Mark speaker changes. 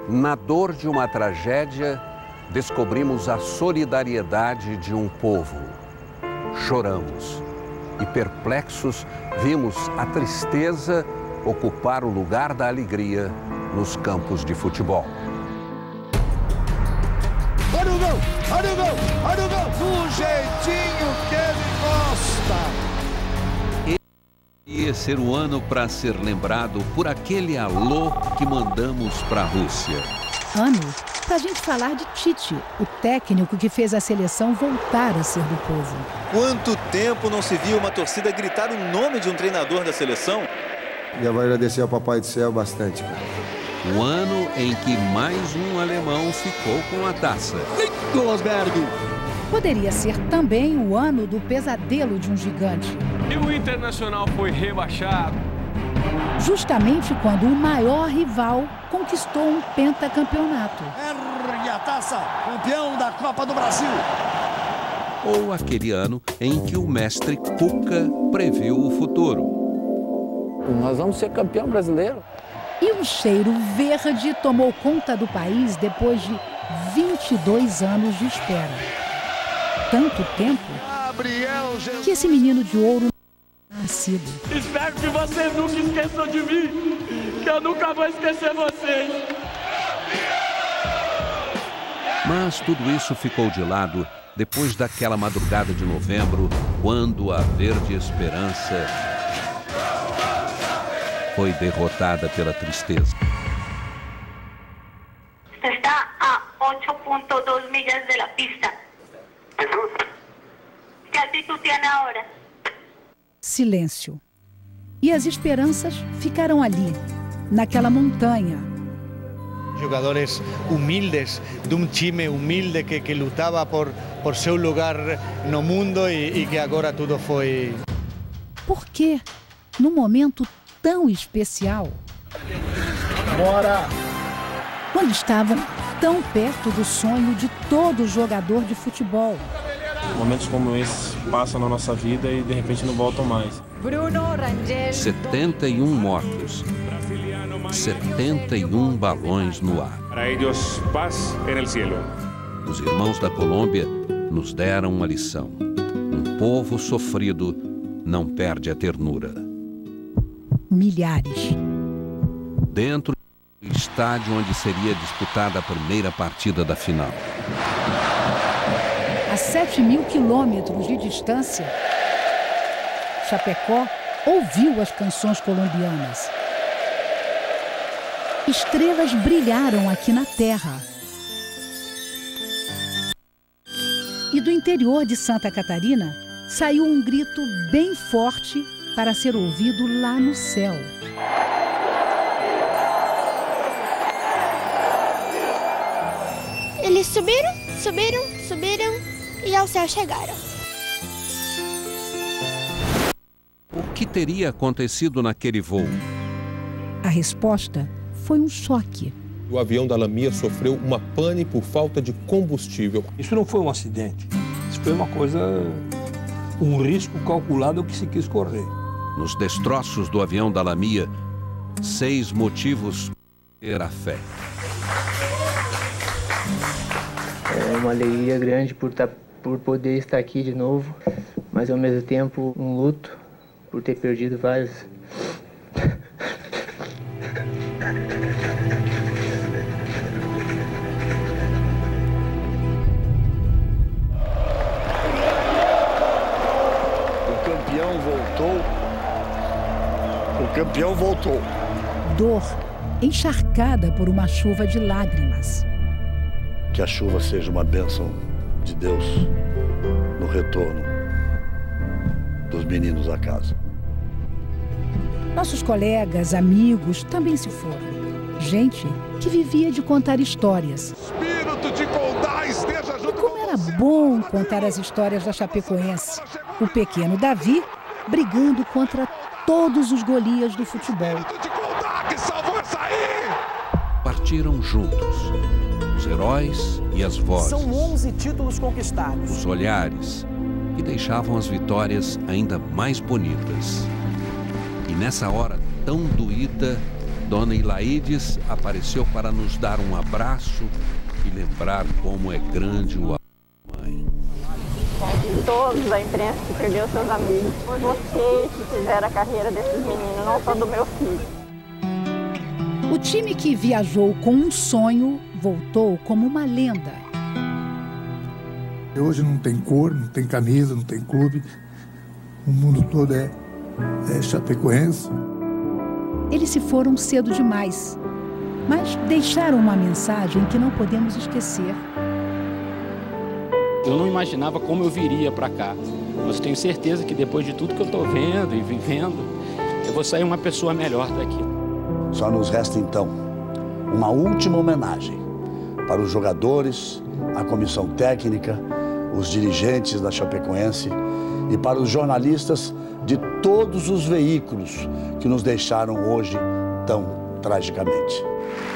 Speaker 1: Na dor de uma tragédia, descobrimos a solidariedade de um povo. Choramos e, perplexos, vimos a tristeza ocupar o lugar da alegria nos campos de futebol.
Speaker 2: Olha o gol! Olha o gol! Olha o gol! Do jeitinho que ele gosta!
Speaker 1: Ia ser o ano para ser lembrado por aquele alô que mandamos para a Rússia.
Speaker 3: Ano para a gente falar de Tite, o técnico que fez a seleção voltar a ser do povo.
Speaker 4: Quanto tempo não se viu uma torcida gritar o nome de um treinador da seleção?
Speaker 5: Já vai agradecer ao Papai do Céu bastante, cara.
Speaker 1: O ano em que mais um alemão ficou com a taça.
Speaker 2: Rosberg!
Speaker 3: Poderia ser também o ano do pesadelo de um gigante.
Speaker 6: E o Internacional foi rebaixado.
Speaker 3: Justamente quando o maior rival conquistou um pentacampeonato.
Speaker 2: Ergue a taça, campeão da Copa do Brasil.
Speaker 1: Ou aquele ano em que o mestre Cuca previu o futuro.
Speaker 7: Nós vamos ser campeão brasileiro.
Speaker 3: E um cheiro verde tomou conta do país depois de 22 anos de espera. Tanto tempo que esse menino de ouro não é nascido.
Speaker 6: Espero que vocês nunca esqueçam de mim, que eu nunca vou esquecer vocês.
Speaker 1: Mas tudo isso ficou de lado depois daquela madrugada de novembro, quando a Verde Esperança foi derrotada pela tristeza.
Speaker 8: Está a 8.2 millas de la pista. ¿Qué altitud tiene ahora?
Speaker 3: Silêncio. E as esperanças ficaram ali, naquela montanha.
Speaker 9: Jogadores humildes, de um time humilde que lutava por seu lugar no mundo e que agora tudo foi...
Speaker 3: Por que, num momento tão especial,
Speaker 2: Bora!
Speaker 3: quando estavam tão perto do sonho de todo jogador de futebol?
Speaker 10: Momentos como esse passam na nossa vida e de repente não voltam mais.
Speaker 1: 71 mortos, 71 balões no ar.
Speaker 10: Para ellos, paz en el cielo.
Speaker 1: Os irmãos da Colômbia nos deram uma lição. Um povo sofrido não perde a ternura.
Speaker 3: Milhares.
Speaker 1: Dentro do estádio onde seria disputada a primeira partida da final.
Speaker 3: A 7.000 quilômetros de distância, Chapecó ouviu as canções colombianas. Estrelas brilharam aqui na terra. E do interior de Santa Catarina saiu um grito bem forte para ser ouvido lá no céu.
Speaker 11: Eles subiram e ao céu chegaram.
Speaker 1: O que teria acontecido naquele voo?
Speaker 3: A resposta foi um choque.
Speaker 12: O avião da Lamia sofreu uma pane por falta de combustível.
Speaker 13: Isso não foi um acidente. Isso foi uma coisa, um risco calculado que se quis correr.
Speaker 1: Nos destroços do avião da Lamia, 6 motivos para ter a fé.
Speaker 14: É uma alegria grande por poder estar aqui de novo, mas ao mesmo tempo um luto por ter perdido vários.
Speaker 2: O campeão voltou.
Speaker 3: Dor encharcada por uma chuva de lágrimas.
Speaker 15: Que a chuva seja uma bênção de Deus no retorno dos meninos a casa.
Speaker 3: Nossos colegas, amigos também se foram. Gente que vivia de contar histórias.
Speaker 2: Espírito de contar esteja junto.
Speaker 3: E como era bom contar as histórias da Chapecoense. O pequeno Davi brigando contra todos os Golias do futebol.
Speaker 2: De contar que salvou essa aí.
Speaker 1: Partiram juntos. Os heróis e as vozes.
Speaker 16: São 11 títulos conquistados.
Speaker 1: Os olhares que deixavam as vitórias ainda mais bonitas. E nessa hora tão doída, Dona Ilaides apareceu para nos dar um abraço e lembrar como é grande o amor da mãe.
Speaker 11: Todos da imprensa que perdeu seus amigos, foi vocês que fizeram a carreira desses meninos, não só do meu filho.
Speaker 3: O time que viajou com um sonho voltou como uma lenda.
Speaker 17: Hoje não tem cor, não tem camisa, não tem clube. O mundo todo é chapecoense.
Speaker 3: Eles se foram cedo demais, mas deixaram uma mensagem que não podemos esquecer.
Speaker 18: Eu não imaginava como eu viria para cá, mas tenho certeza que depois de tudo que eu estou vendo e vivendo, eu vou sair uma pessoa melhor daqui.
Speaker 15: Só nos resta então uma última homenagem para os jogadores, a comissão técnica, os dirigentes da Chapecoense e para os jornalistas de todos os veículos que nos deixaram hoje tão tragicamente.